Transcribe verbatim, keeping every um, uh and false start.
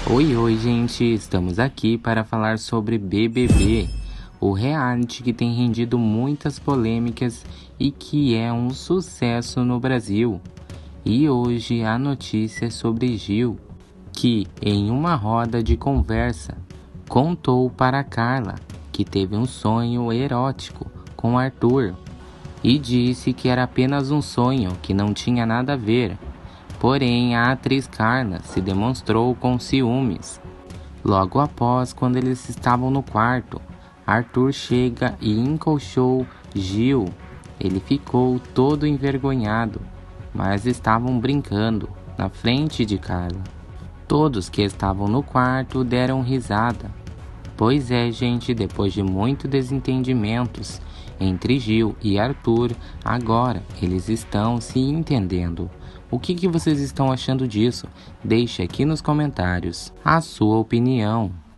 Oi, oi, gente! Estamos aqui para falar sobre B B B, o reality que tem rendido muitas polêmicas e que é um sucesso no Brasil. E hoje a notícia é sobre Gil, que em uma roda de conversa contou para Carla que teve um sonho erótico com Arthur e disse que era apenas um sonho, que não tinha nada a ver. Porém, a atriz Carla se demonstrou com ciúmes. Logo após, quando eles estavam no quarto, Arthur chega e encoxou Gil. Ele ficou todo envergonhado, mas estavam brincando na frente de Carla. Todos que estavam no quarto deram risada. Pois é, gente, depois de muitos desentendimentos entre Gil e Arthur, agora eles estão se entendendo. O que, que vocês estão achando disso? Deixe aqui nos comentários a sua opinião.